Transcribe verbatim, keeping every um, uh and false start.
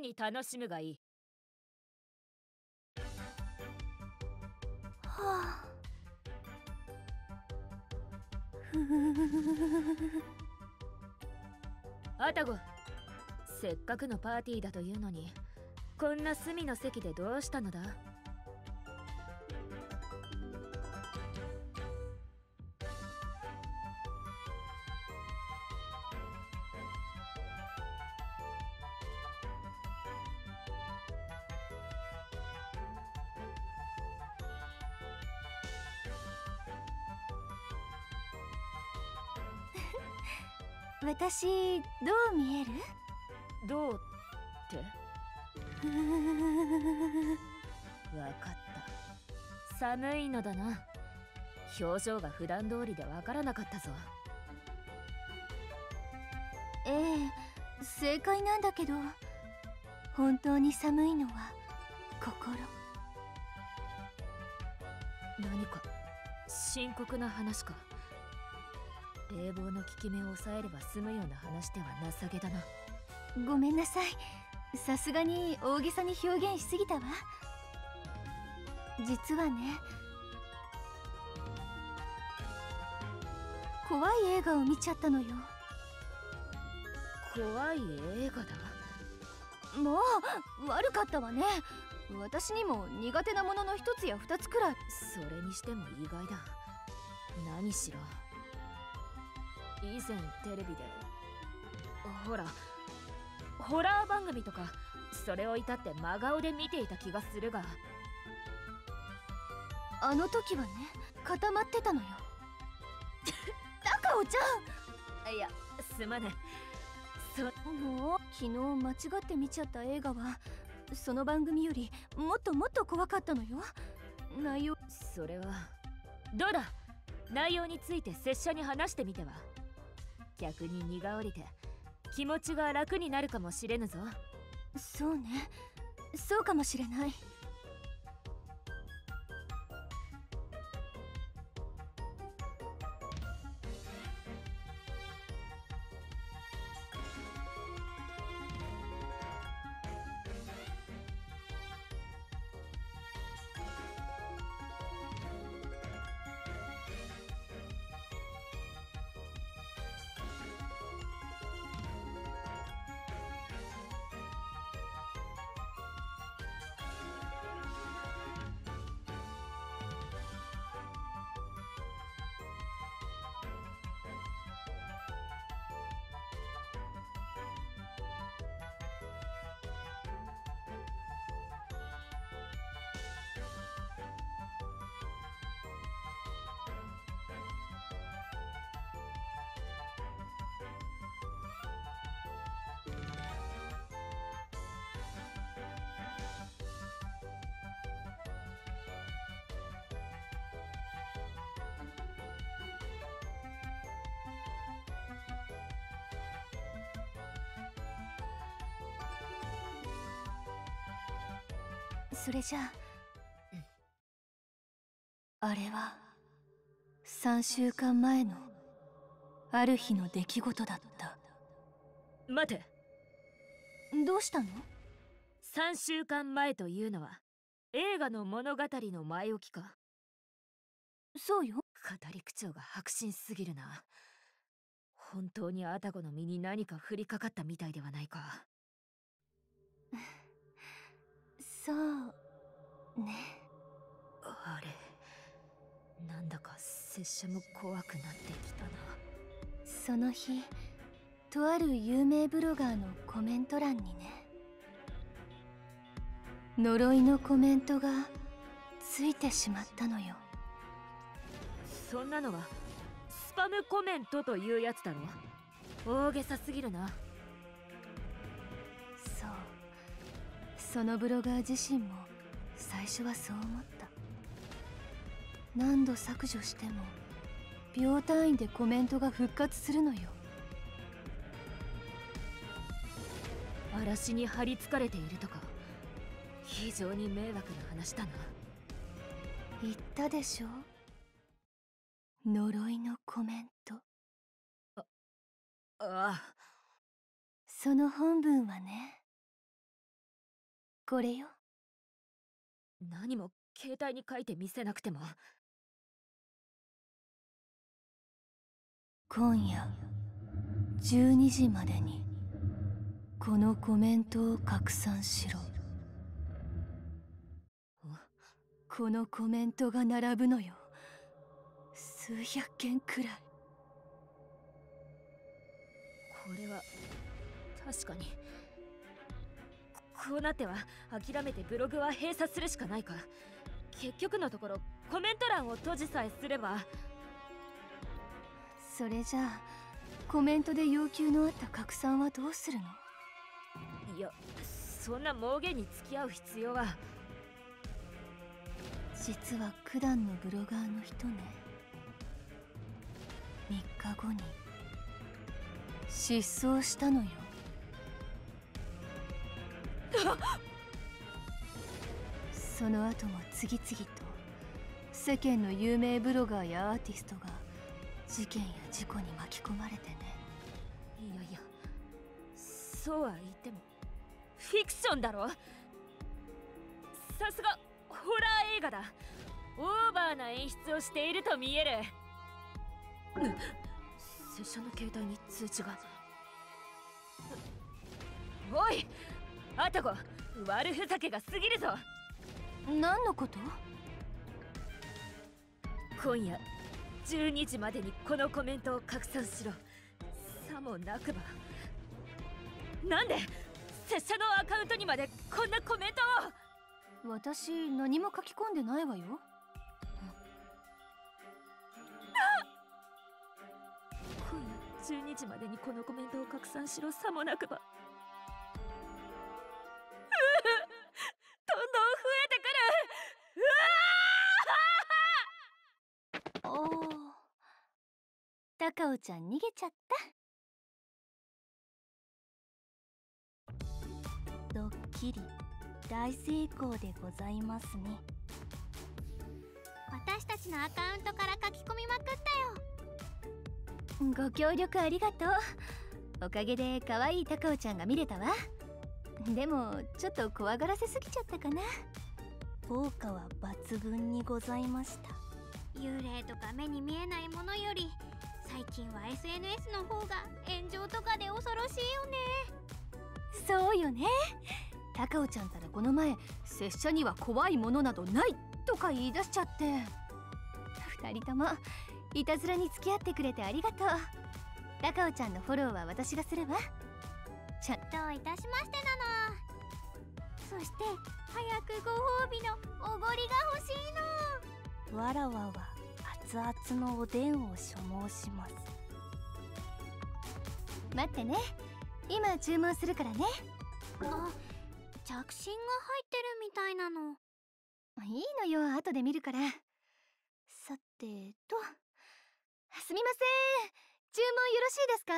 に楽しむがいい。 はあ。ふう。 アタゴ、せっかくのパーティーだというのに、こんな隅の席でどうしたのだ？ 私、どう見える？ どうってわかった。寒いのだな。表情が普段通りでわからなかったぞ。 ええ、正解なんだけど、本当に寒いのは心。 何か深刻な話か？冷房の効き目を抑えれば済むような話では情けだな。 ごめんなさい、さすがに大げさに表現しすぎたわ。実はね、怖い映画を見ちゃったのよ。 怖い映画だ。 もう悪かったわね。私にも苦手なものの一つや二つくらい。 それにしても意外だ。何しろ以前テレビでほらホラー番組とかそれを至って真顔で見ていた気がするが。 あの時はね、固まってたのよ。高尾ちゃん、いやすまね。そもう昨日間違って見ちゃった映画はその番組よりもっともっと怖かったのよ。内容。 それはどうだ、内容について拙者に話してみては。逆に荷が下りて気持ちが楽になるかもしれぬぞ。 そうね、そうかもしれない。それじゃあ、あれはさんしゅうかんまえのある日の出来事だった。 待て、 どうしたの？ さんしゅうかんまえというのは映画の物語の前置きか？ そうよ。 語り口調が迫真すぎるな。本当にアタゴの身に何か降りかかったみたいではないか。 そうね。 あれ、なんだか拙者も怖くなってきたな。 その日、とある有名ブロガーのコメント欄にね、呪いのコメントがついてしまったのよ。 そんなのはスパムコメントというやつだろ。大げさすぎるな。 そう、そのブロガー自身も最初はそう思った。何度削除しても秒単位でコメントが復活するのよ。 嵐に張り付かれているとか非常に迷惑な話だな。 言ったでしょ、呪いのコメント。 あああ。 その本文はね、 これよ。 何も携帯に書いて見せなくても。 今夜じゅうにじまでにこのコメントを拡散しろ。このコメントが並ぶのよ。数百件くらい。 これは確かに。こうなっては諦めてブログは閉鎖するしかないか。結局のところコメント欄を閉じさえすれば。 それじゃあコメントで要求のあった拡散はどうするの？ いや、そんな妄言に付き合う必要は。 実は九段のブロガーの人ね。みっかごに失踪したのよ。その後も次々と世間の有名ブロガーやアーティストが事件や事故に巻き込まれてね。 いやいや、そうは言ってもフィクションだろ。さすがホラー映画だ。オーバーな演出をしていると見える。拙者の携帯に通知が。おいあたこ、悪ふざけが過ぎるぞ。 何のこと？ 今夜じゅうにじまでにこのコメントを拡散しろ。さもなくば。なんで拙者のアカウントにまでこんなコメントを。 私何も書き込んでないわよ。 今夜じゅうにじまでにこのコメントを拡散しろ。さもなくば。どんどん増えてくる。うわおお、高尾ちゃん逃げちゃった。ドッキリ大成功でございますね。 私たちのアカウントから書き込みまくったよ。 ご協力ありがとう。おかげで可愛い高尾ちゃんが見れたわ。でもちょっと怖がらせすぎちゃったかな。効果は抜群にございました。 幽霊とか目に見えないものより最近は エスエヌエス の方が炎上とかで恐ろしいよね。 そうよね。高尾ちゃんたらこの前拙者には怖いものなどないとか言い出しちゃって。二人ともいたずらに付き合ってくれてありがとう。高尾ちゃんのフォローは私がするわ。ちゃんどういたしましてなの。そして早くご褒美のおごりが欲しいの。 わらわは熱々のおでんを所望します。待ってね、今注文するからね。 あ、着信が入ってるみたいなの。 いいのよ、後で見るから。さてと、すみません、注文よろしいですか？